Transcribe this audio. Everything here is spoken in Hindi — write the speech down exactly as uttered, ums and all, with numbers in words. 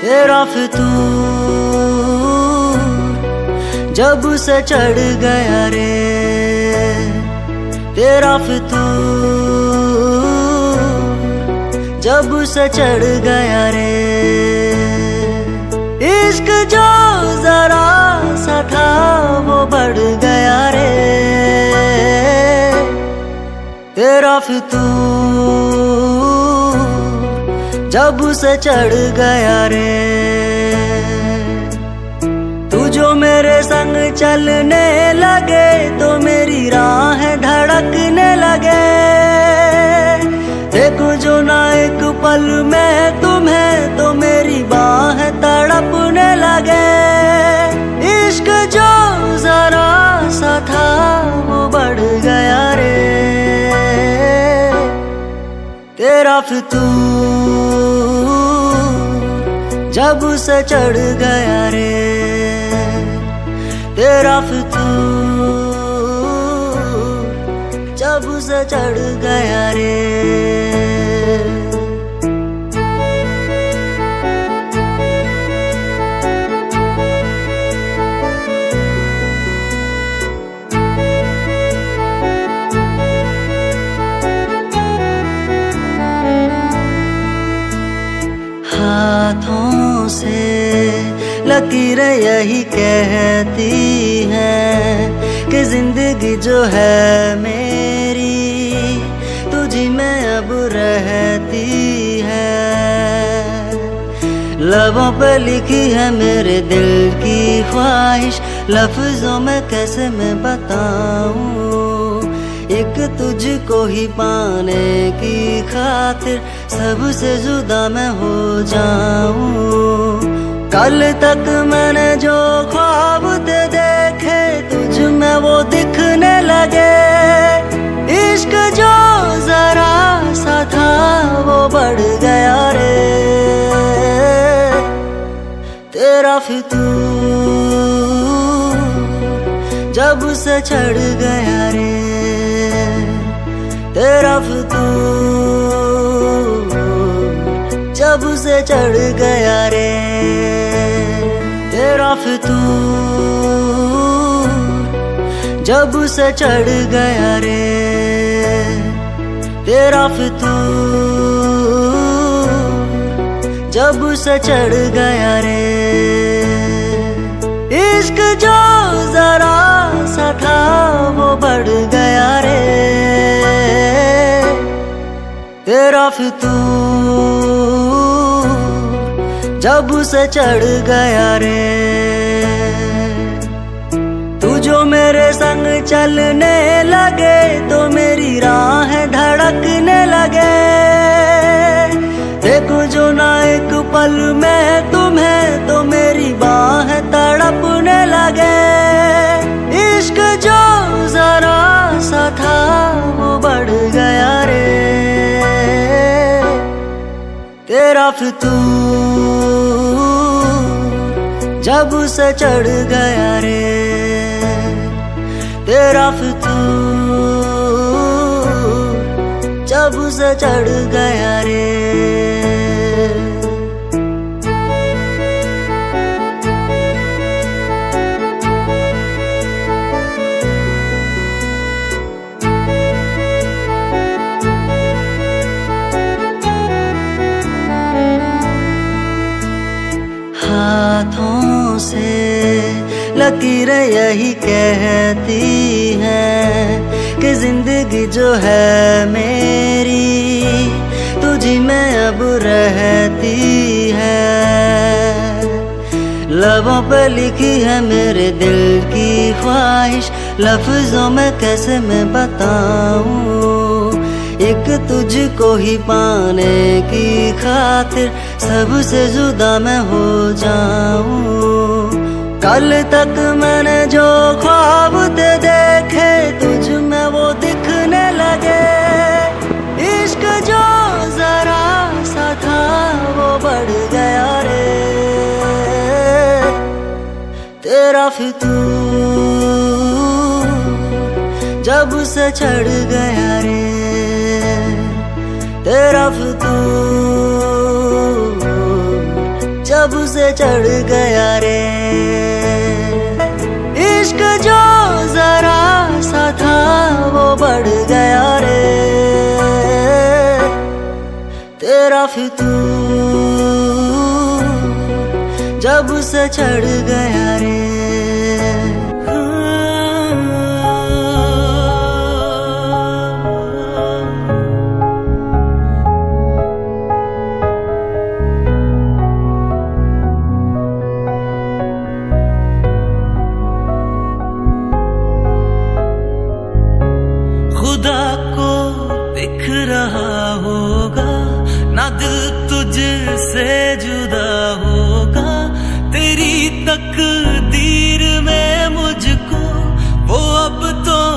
तेरा फितूर जब से चढ़ गया रे, तेरा फितूर जब से चढ़ गया रे। इश्क जो जरा सा था वो बढ़ गया रे, तेरा फितूर जब से चढ़ गया रे। तू जो मेरे संग चलने लगे तो मेरी राह धड़कने लगे। देखो जो ना एक पल में तुम्हें तो मेरी बाह तड़पने लगे। इश्क जो जरा सा था वो बढ़ गया रे, तेरा फितूर जब से चढ़ गया रे, तेरा फितूर जब से चढ़ गया रे। हाथों से लकीरें यही कहती हैं कि जिंदगी जो है मेरी तुझी में अब रहती है। लबों पे लिखी है मेरे दिल की ख्वाहिश, लफ्जों में कैसे मैं बताऊं। एक तुझको ही पाने की खातिर सबसे जुदा मैं हो जाऊं। कल तक मैंने जो ख्वाब थे देखे तुझ में वो दिखने लगे। इश्क जो जरा सा था वो बढ़ गया रे, तेरा फितूर जब से चढ़ गया रे, तेरा फितूर जब से चढ़ गया रे। तेरा फितूर जब से चढ़ गया रे, तेरा फितूर जब से चढ़ गया रे। इश्क जो जरा सा था वो बढ़ गया रे, तेरा फितूर जब से चढ़ गया रे। तू जो मेरे संग चलने लगे तो मेरी राह धड़कने लगे। देखो जो ना एक पल में तुम्हें तो मेरी बाह तड़पने लगे। इश्क जो जरा सा था वो बढ़ गया रे, तेरा फितूर जब से चढ़ गया रे, तेरा फितूर जब से चढ़ गया रे। हाथों से लकीरें यही कहती हैं कि जिंदगी जो है मेरी तुझी में अब रहती है। लबों पे लिखी है मेरे दिल की ख्वाहिश, लफ्जों में कैसे मैं बताऊं। एक तुझको ही पाने की खातिर सबसे जुदा मैं हो जाऊं। कल तक मैंने जो ख्वाब थे देखे तुझ में वो दिखने लगे। इश्क जो जरा सा था वो बढ़ गया रे, तेरा फितूर जब से चढ़ गया रे, तेरा फितूर जब से चढ़ गया रे। इश्क जो जरा सा था वो बढ़ गया रे। तेरा फितूर जब से चढ़ गया रे। खुदा को दिख रहा होगा ना दिल तुझसे जुदा होगा। तेरी तकदीर में मुझको वो अब तो